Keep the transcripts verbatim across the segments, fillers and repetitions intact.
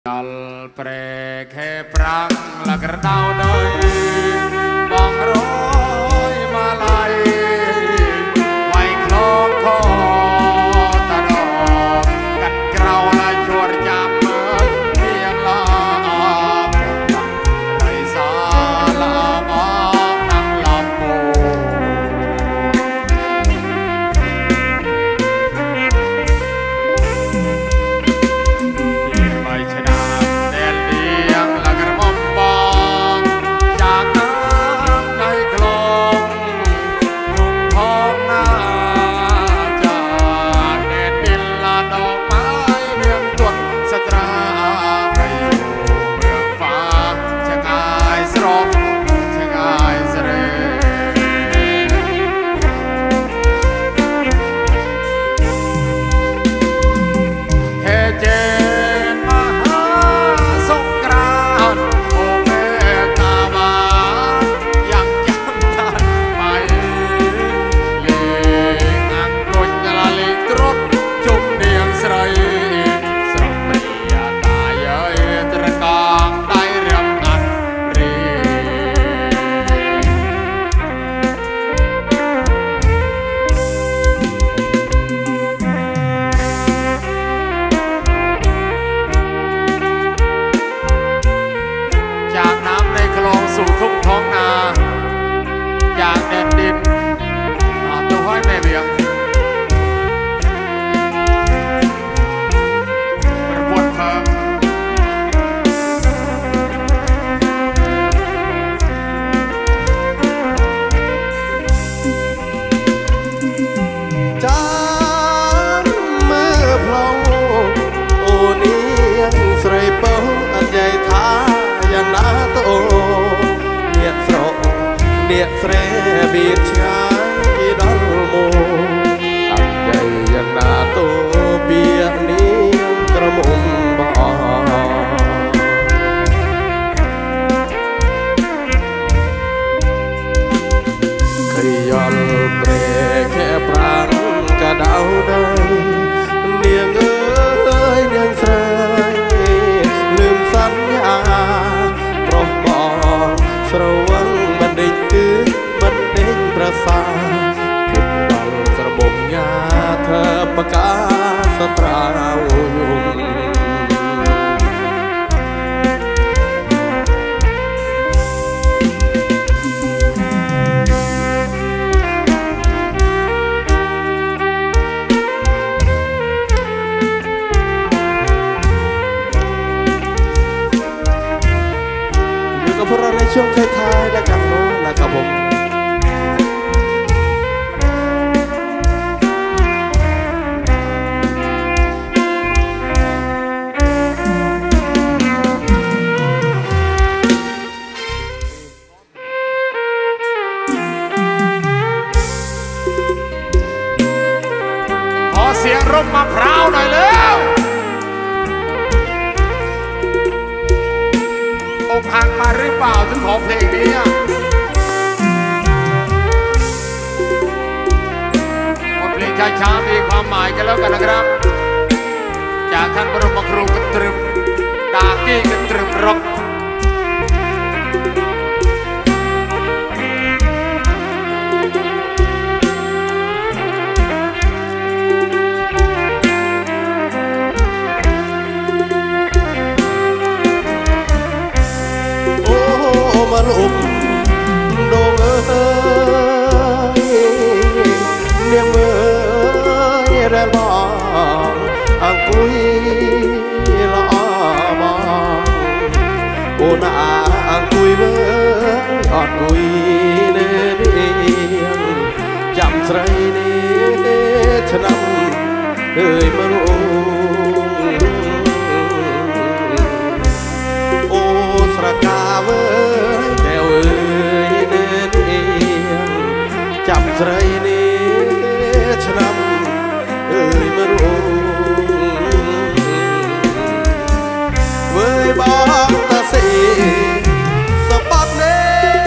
Al preke prang lagar dau doi bong roi malai mai klong ko tano kat krau la chor jam tiang la rai sa la bong nang lampu mai chanaสู่ทุ่งท้องนาอย่างแดนดินตัวห้อยแม่เบียงประบวนเพิ่มจ้าเมื่อพลองโอเนียงใส่เป้าอันใหญ่ท้ายันนาโตเนียสระเนียสระเบียดชายดอลโมอันใหญ่ยันนาโตเบียดนี้กระมุมบ่ขยันเปรแค่ปรางกระดาวได้เนียงเอ้ยเนียงใส่ลืมสัญญาเพราะบอกสระวังมันได้ตื้อมันเด้งประสาผิดบังกระบบยาเธอประกาศสตราวยุ่งพวกเราในช่วงท้ายๆและกันโน้นนะครับผมขอเสียงร่มมะพร้าวหน่อยเร็วอกหักมาหรือเปล่าถึงขอเพลงนี้บทเพลงช้าๆมีความหมายกันแล้วกันนะครับจากท่านบรมครูกตรึมดากี้กตรึมร็อกมาลุกโดงเอ้ยเนียงเอ้ยแรงบ้องอังกุยละบ้องโอนาอังกุยเบ้ออ่อนกุยเนียงจำใส่เนียฉะนั้นเอ้ยมาลุโอสระกาเว้ยแก้วเอ้ยเนียงจำใส่เนียฉะนั้นเอ้ยมาลุเว้ยบ้องตาสีสะบัดเน่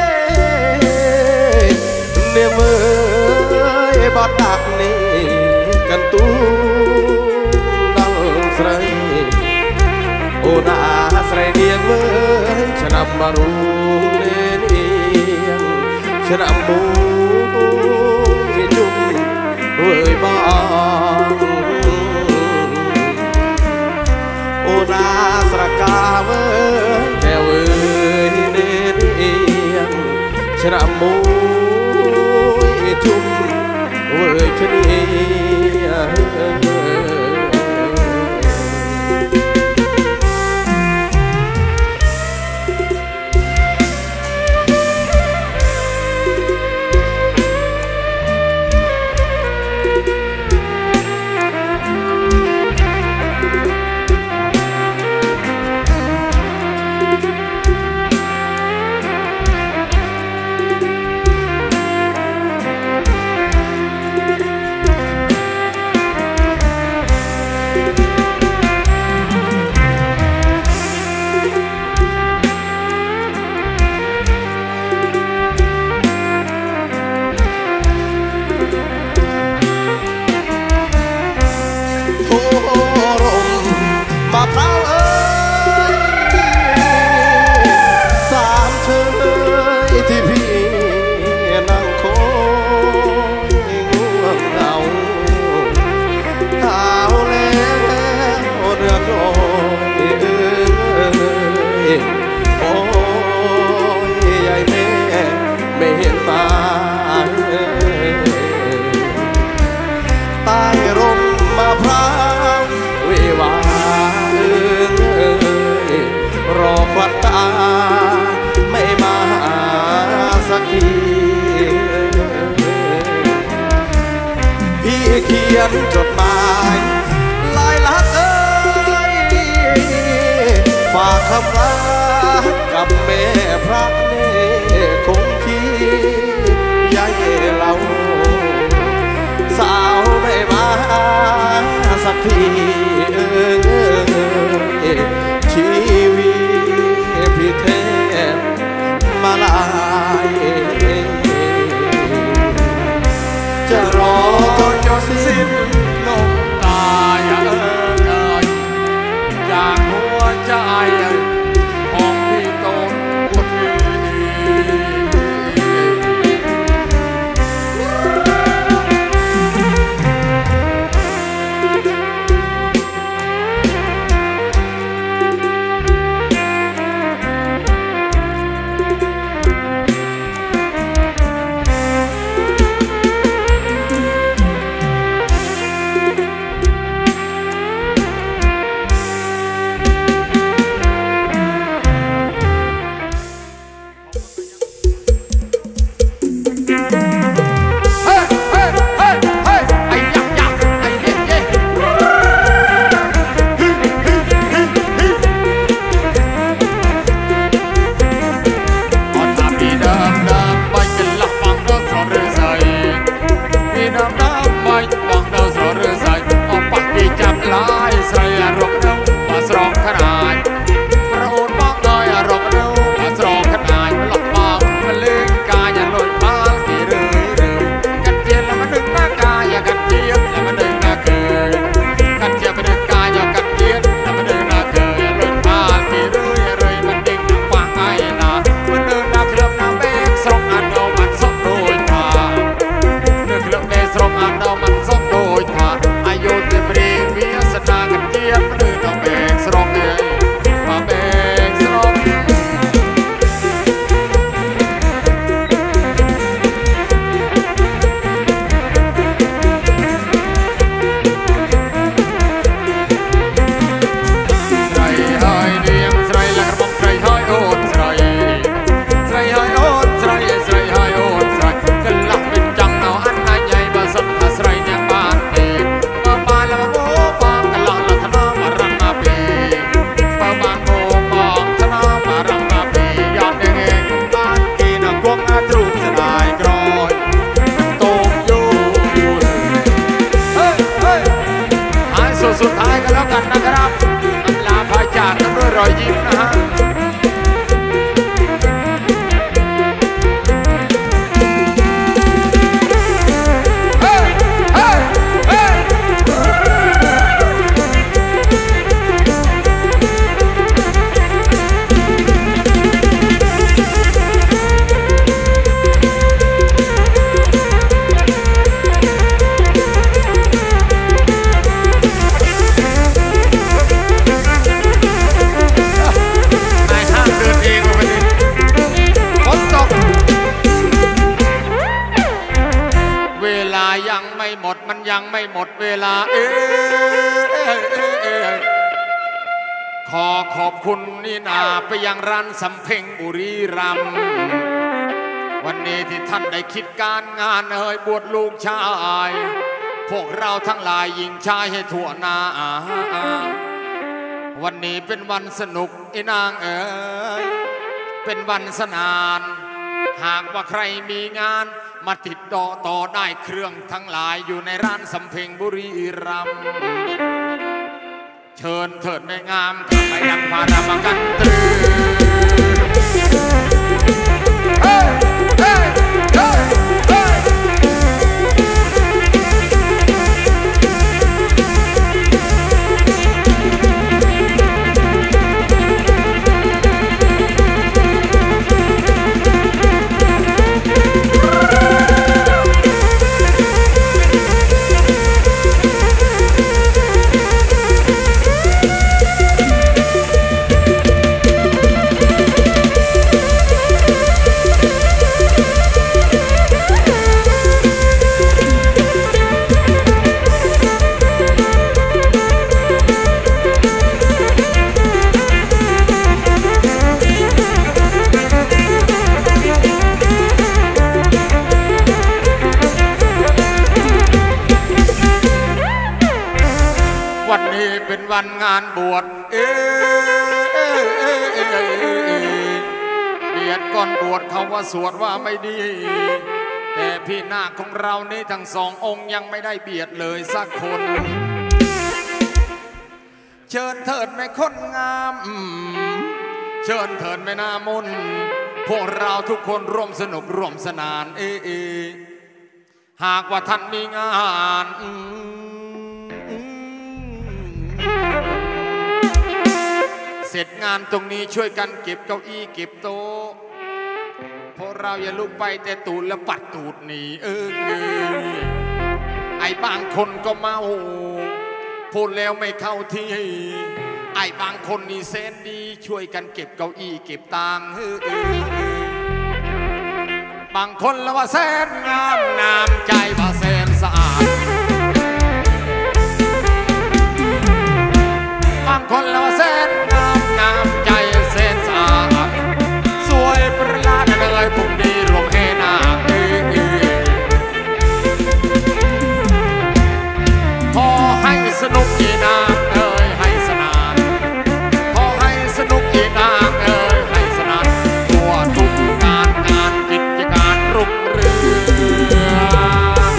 เนียเว้ยบัดดักนี่กันตู้ดังใส่โอนาใส่เนียงเมื่อฉันนำมารู้เนียงฉันนำมูจุ่มเว้ยบ้างโอนาสระกาเมื่อแค่เว้ยเนียงฉันนำมูจุ่มเว้ยชนีไม่มาสักทีพี่เขียนจดหมายลายลักเอ้ยฝากคำรักกับแม่พระเนคงที่ยายเราสาวไม่มาสักทีชีวิตพี่เทพมาลายจะรอจนสิ้นลมตายเอ่ยจากหัวใจของพี่โตคนนี้รอยยิ้มนะฮะ เยังไม่หมดเวลาเออขอขอบคุณนี่นาไปยังร้านสำเพ็งบุรีรัมย์วันนี้ที่ท่านได้คิดการงานเอ่ยบวชลูกชายพวกเราทั้งหลายหญิงชายให้ทั่วหน้าวันนี้เป็นวันสนุกไอ้นางเอ๋ยเป็นวันสนานหากว่าใครมีงานมาติดต่อต่อได้เครื่องทั้งหลายอยู่ในร้านสำเพ็งบุรีรัมย์เชิญเถิดแม่งามไปยังพารามากันตรึเฮ้ยเฮ้ยเฮ้ยเฮ้ยวันนี้เป็นวันงานบวชเอ๊เบียดก่อนบวชเขาว่าสวดว่าไม่ดีแต่พี่นาคของเรานี่ทั้งสององค์ยังไม่ได้เบียดเลยสักคนเชิญเถิดแม่คนงามเชิญเถิดแม่นามนพวกเราทุกคนร่วมสนุกร่วมสนานเอเอหากว่าท่านมีงานเสร็จงานตรงนี้ช่วยกันเก็บเก้าอี้เก็บโต๊ะพวกเราอย่าลุกไปแต่ตูดแล้วปัดตูดหนีเออไอ้บางคนก็เมาพูดแล้วไม่เข้าที่ไอ้บางคนนี่เซนดีช่วยกันเก็บเก้าอี้เก็บตังค์บางคนแล้วว่าแสนงามน้ำใจว่าแสนสะอาดบางคนแล้วว่าแสนงามน้ำใจแสนสะอาดสวยประหลาดเลยพรุ่งนี้รวมเฮนาขอให้สนุกอีนางเอ่ยให้สนานขอให้สนุกอีนางเอ่ยให้สนานทั่วทุกงานงานกิจการรุ่งเรือง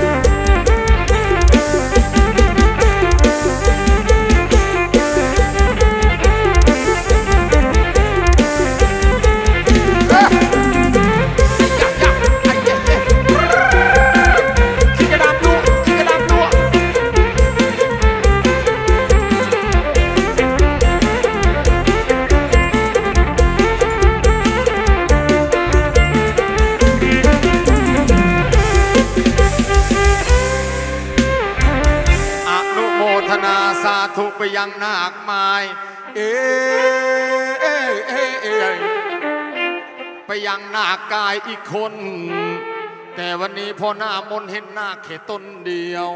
สาธุไปยังนาคไม้เอเอเอเอไปยังนาคกายอีกคนแต่วันนี้พอหน้ามนเห็นนาคแค่ต้นเดียว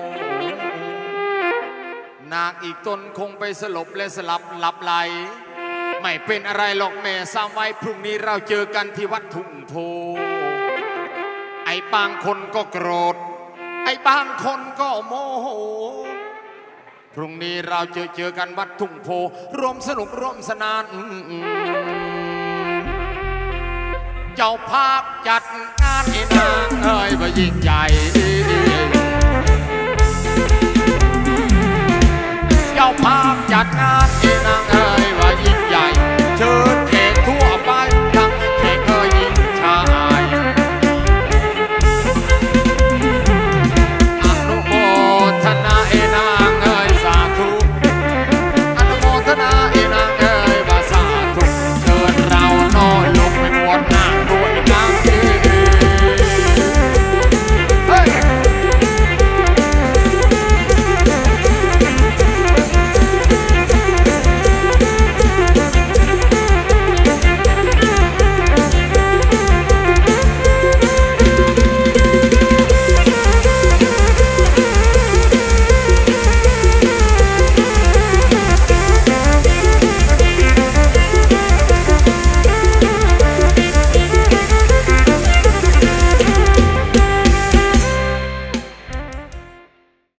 นาคอีกต้นคงไปสลบและสลับหลับไหลไม่เป็นอะไรหรอกแม่สามไว้พรุ่งนี้เราเจอกันที่วัดทุ่งโพไอ้บางคนก็โกรธไอ้บางคนก็โมโหพรุ่งนี้เราเจอเจอกันวัดทุ่งโพร่วมสนุกร่วมสนานเจ้าภาพจัดงานไอ้นางเอ้ยว่ายิ่งใหญ่เจ้าภาพจัดงานไอ้นางเอ้ยว่า